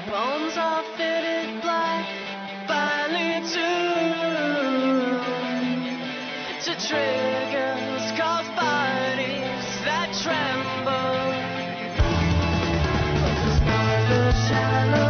Bones are fitted black, finely tuned to triggers cause bodies that tremble. But the shallow